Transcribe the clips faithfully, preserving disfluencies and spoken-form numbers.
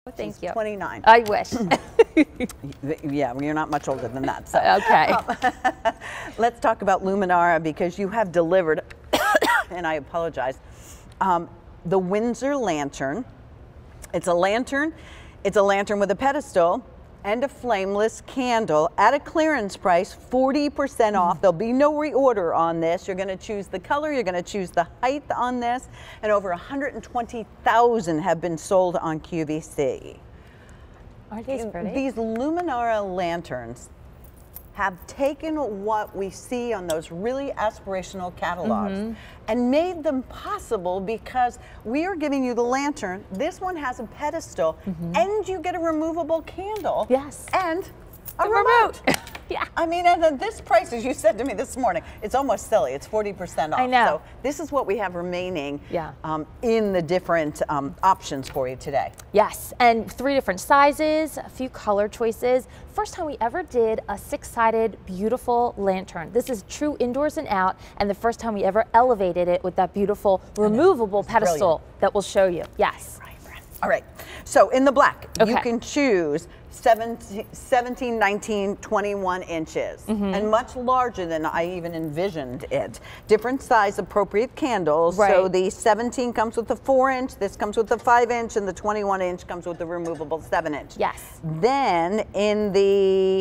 Thank She's you. twenty-nine. I wish. Yeah, well, you're not much older than that. So. Okay. Um, let's talk about Luminara, because you have delivered, and I apologize, um, the Windsor lantern. It's a lantern. It's a lantern with a pedestal and a flameless candle at a clearance price, forty percent off. There'll be no reorder on this. You're going to choose the color, you're going to choose the height on this, and over one hundred twenty thousand have been sold on Q V C. Aren't these pretty? These Luminara lanterns have taken what we see on those really aspirational catalogs mm-hmm. and made them possible, because we are giving you the lantern. This one has a pedestal mm-hmm. and you get a removable candle. Yes. And a the remote. remote. Yeah. I mean, and this price, as you said to me this morning, it's almost silly. It's forty percent off. I know. So this is what we have remaining yeah. um, in the different um, options for you today. Yes, and three different sizes, a few color choices. First time we ever did a six-sided, beautiful lantern. This is true indoors and out, and the first time we ever elevated it with that beautiful removable pedestal brilliant. That we'll show you. Yes. Right, right. All right. So in the black, okay. you can choose seventeen, nineteen, twenty-one inches mm-hmm. and much larger than I even envisioned it. Different size appropriate candles. Right. So the seventeen comes with the four inch, this comes with the five inch, and the twenty-one inch comes with the removable seven inch. Yes. Then in the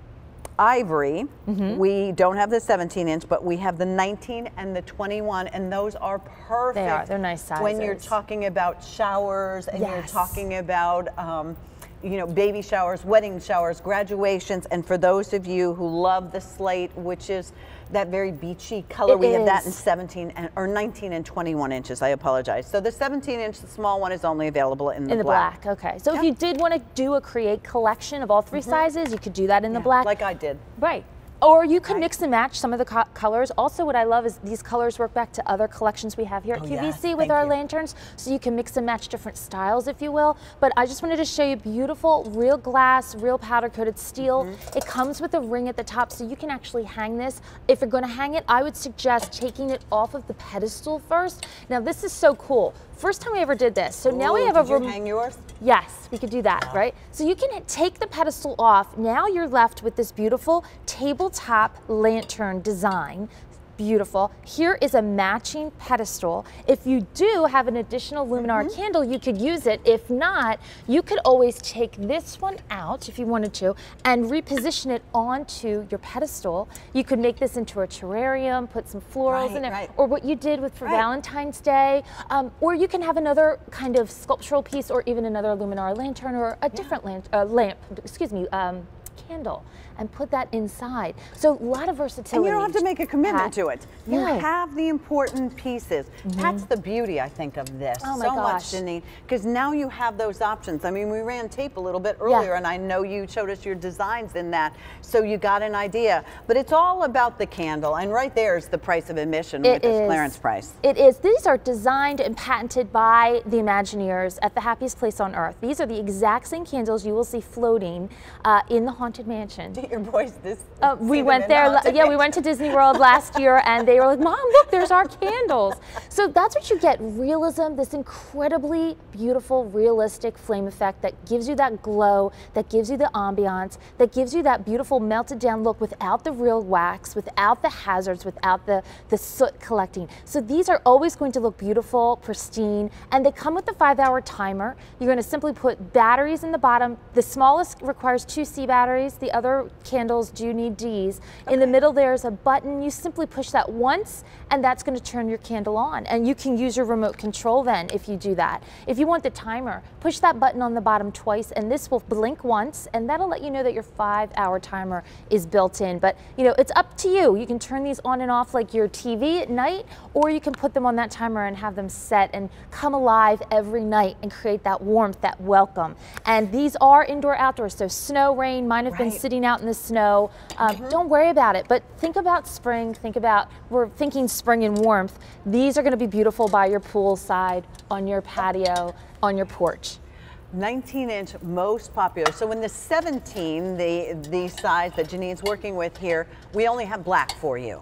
ivory, mm-hmm. we don't have the seventeen inch, but we have the nineteen and the twenty-one, and those are perfect. They are, they're nice sizes. When you're talking about showers and yes. you're talking about um, you know, baby showers, wedding showers, graduations, and for those of you who love the slate, which is that very beachy color, it we is. have that in seventeen and, or nineteen and twenty-one inches. I apologize. So the seventeen inch, the small one, is only available in the in the black. black. Okay. So yeah. if you did want to do a create collection of all three mm-hmm. sizes, you could do that in yeah, the black, like I did. Right. Or you could right. mix and match some of the co colors. Also, what I love is these colors work back to other collections we have here at oh, Q V C yes. with Thank our you. lanterns. So you can mix and match different styles, if you will. But I just wanted to show you beautiful, real glass, real powder coated steel. Mm-hmm. It comes with a ring at the top, so you can actually hang this. If you're going to hang it, I would suggest taking it off of the pedestal first. Now, this is so cool. First time we ever did this. So Ooh, now we have did a you hang yours? Yes, we could do that, wow. right? So you can take the pedestal off. Now you're left with this beautiful tabletop lantern design. Beautiful. Here is a matching pedestal. If you do have an additional Luminara mm-hmm. candle, you could use it. If not, you could always take this one out if you wanted to and reposition it onto your pedestal. You could make this into a terrarium, put some florals right, in it, right. or what you did with for right. Valentine's Day, um, or you can have another kind of sculptural piece, or even another Luminara lantern, or a yeah. different lamp, uh, lamp, excuse me, um, candle, and put that inside. So a lot of versatility. And you don't have to make a commitment Pat. to it. You no. have the important pieces. Mm-hmm. That's the beauty, I think, of this. Oh my so gosh. much, Janine, because now you have those options. I mean, we ran tape a little bit earlier, yeah. and I know you showed us your designs in that, so you got an idea. But it's all about the candle, and right there is the price of admission it with this is. clearance price. It is. These are designed and patented by the Imagineers at the happiest place on earth. These are the exact same candles you will see floating uh, in the Haunted Mansion. Your boys, this. Uh, we went there, the yeah, we went to Disney World last year, and they were like, Mom, look, there's our candles. So that's what you get, realism, this incredibly beautiful, realistic flame effect that gives you that glow, that gives you the ambiance, that gives you that beautiful melted down look without the real wax, without the hazards, without the, the soot collecting. So these are always going to look beautiful, pristine, and they come with the five hour timer. You're going to simply put batteries in the bottom. The smallest requires two C batteries, the other candles do need D's. Okay. In the middle there's a button. You simply push that once and that's going to turn your candle on, and you can use your remote control then if you do that. If you want the timer, push that button on the bottom twice and this will blink once, and that'll let you know that your five hour timer is built in. But you know, it's up to you. You can turn these on and off like your T V at night, or you can put them on that timer and have them set and come alive every night and create that warmth, that welcome. And these are indoor outdoors, so snow, rain, mine have right. been sitting out in the snow. Um, mm-hmm. Don't worry about it, but think about spring, think about, we're thinking spring and warmth. These are going to be beautiful by your poolside, on your patio, on your porch. nineteen inch most popular. So in the seventeen, the, the size that Janine's working with here, we only have black for you.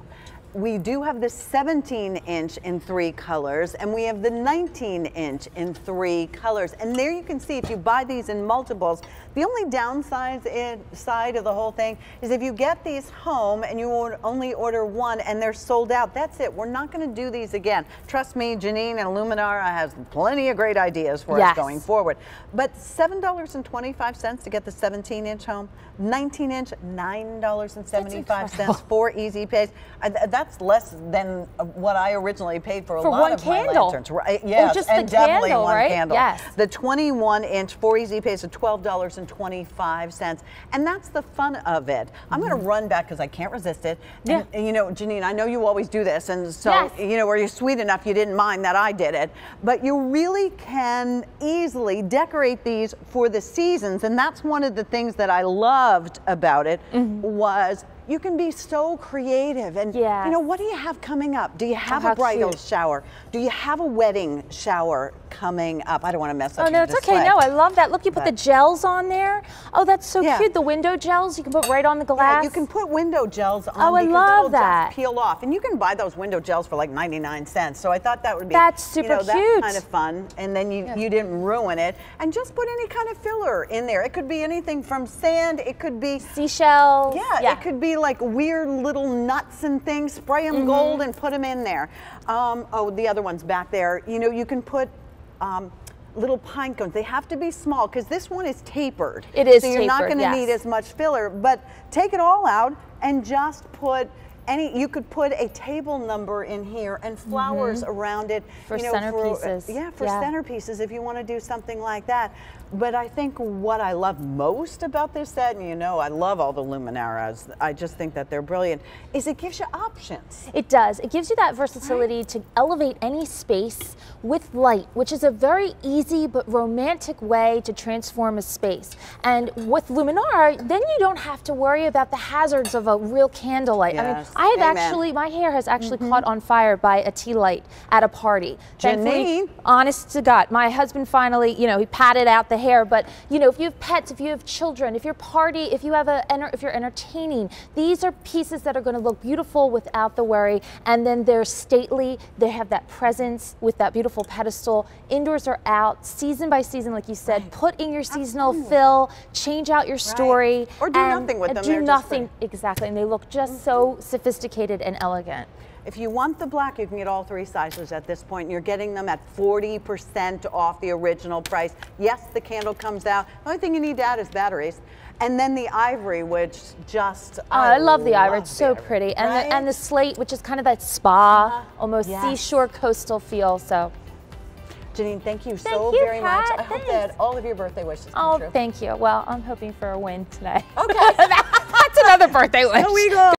we do have the seventeen inch in three colors, and we have the nineteen inch in three colors. And there you can see, if you buy these in multiples, the only downside in, side of the whole thing is if you get these home and you only order one and they're sold out, that's it. We're not going to do these again. Trust me, Janine and Luminara has plenty of great ideas for yes. us going forward. But seven dollars and twenty-five cents to get the seventeen inch home, nineteen inch, nine dollars and seventy-five cents, four easy pays. Uh, That's less than what I originally paid for a for lot one of candle. my lanterns. Right? Yes, or just and the definitely candle, one right? candle. Yes. The twenty-one inch, four easy pays of twelve dollars and twenty-five cents, and that's the fun of it. I'm going to run back because I can't resist it. And, Yeah. and, you know, Janine, I know you always do this, and so Yes. you know, were you sweet enough you didn't mind that I did it, but you really can easily decorate these for the seasons, and that's one of the things that I loved about it. Mm-hmm. was you can be so creative, and yes. you know, what do you have coming up? Do you have oh, a bridal cute. shower? Do you have a wedding shower coming up? I don't want to mess up Oh no, your it's display. okay. No, I love that. Look, you put But- the gels on there. Oh, that's so Yeah. cute. The window gels you can put right on the glass. Yeah, you can put window gels on. Oh, I because love it'll that. Just peel off, and you can buy those window gels for like ninety-nine cents. So I thought that would be That's super you know, cute. That's kind of fun, and then you Yeah. you didn't ruin it. And just put any kind of filler in there. It could be anything from sand. It could be seashells. Yeah, yeah. it could be like weird little nuts and things. Spray them mm-hmm. gold and put them in there. Um, oh, the other one's back there. You know, you can put um, little pine cones. They have to be small because this one is tapered. It is So you're not tapered, going to yes. need as much filler, but take it all out and just put any, you could put a table number in here and flowers mm-hmm. around it. For you know, centerpieces. For, yeah, for yeah. centerpieces if you want to do something like that. But I think what I love most about this set, and you know I love all the Luminaras, I just think that they're brilliant, is it gives you options. It does. It gives you that versatility right. to elevate any space with light, which is a very easy but romantic way to transform a space. And with Luminara, then you don't have to worry about the hazards of a real candlelight. Yes. I mean, I have Amen. actually, my hair has actually mm-hmm. caught on fire by a tea light at a party. Janine. Honest to God, my husband finally, you know, he patted out the hair, but you know, if you have pets, if you have children, if you're party, if you have a, if you're entertaining, these are pieces that are going to look beautiful without the worry, and then they're stately, they have that presence with that beautiful pedestal. Indoors or out, season by season, like you said, right. put in your seasonal Absolutely. fill, change out your story. Right. Or do and, nothing with them. Do They're nothing, just exactly, and they look just mm-hmm. so sophisticated and elegant. If you want the black, you can get all three sizes at this point. You're getting them at forty percent off the original price. Yes, the candle comes out. The only thing you need to add is batteries. And then the ivory, which just, oh, I, I love the ivory. love It's so ivory. pretty. And, right? the, and the slate, which is kind of that spa, uh-huh. almost yes. seashore coastal feel. So, Janine, thank you thank so you, very Pat. much. I Thanks. hope that all of your birthday wishes come oh, true. thank you. Well, I'm hoping for a win today. Okay. That's another birthday wish. Here we go.